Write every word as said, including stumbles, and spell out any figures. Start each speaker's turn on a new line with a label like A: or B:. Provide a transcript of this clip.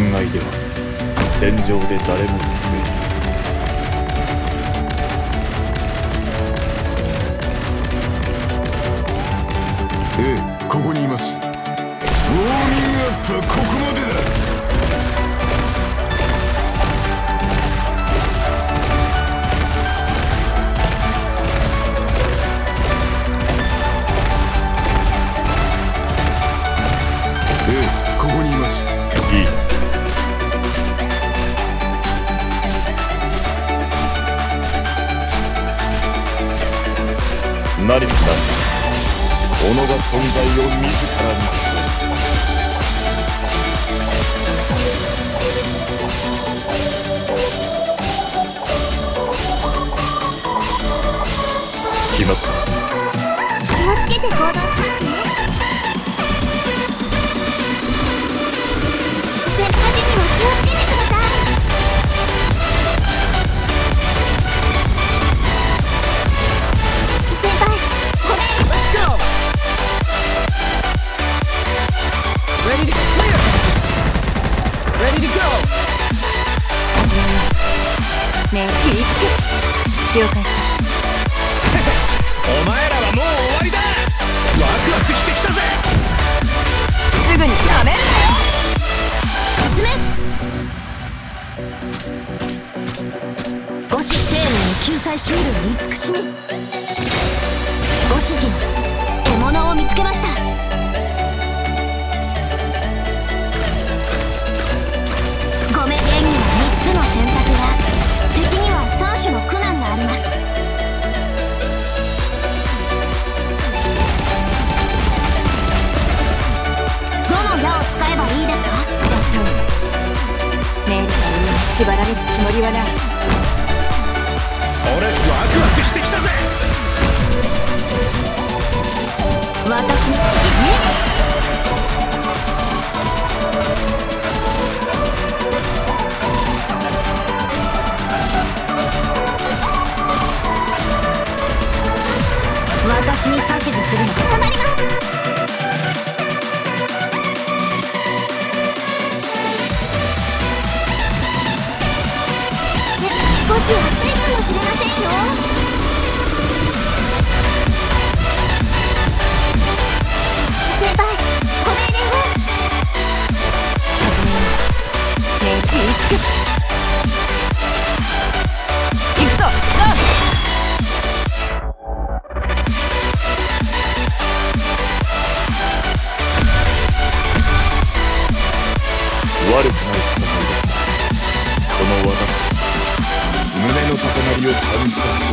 A: 愛では戦場で誰も救えない。
B: ええ、ここにいます。ウォーミングアップはここまでだ。ええ、ここにいます。
A: いい。何か己が存在を自らにする。決まった。
C: 気をつけて行動しますね。先端にも気をつけてください。先輩、これ Let's go!
D: Ready to clear! Ready to go!
C: 始めよう。ねえ、気ぃつけ。了解した。
D: お前らはもう終わりだ。ワクワクしてきたぜ。
C: すぐにやめるなよ。進め。護師生命の救済シールを慈しみ。ご主人、獲物を見つけました。ご名言にはみっつの選択や敵にはさん種の苦難があります。どの矢を使えばいいですか？やったわね。命令に縛られるつもりはない。
D: 俺ワクワクしてきたぜ。
C: 私の死ね。私に指図するの。たまります。少し暑いかもしれませんよ。先輩、ご命令を。始めよう。ねえ、気ぃつけ。行くぞ。
A: 悪くない戦いだ。この技、胸の高鳴りを感じた。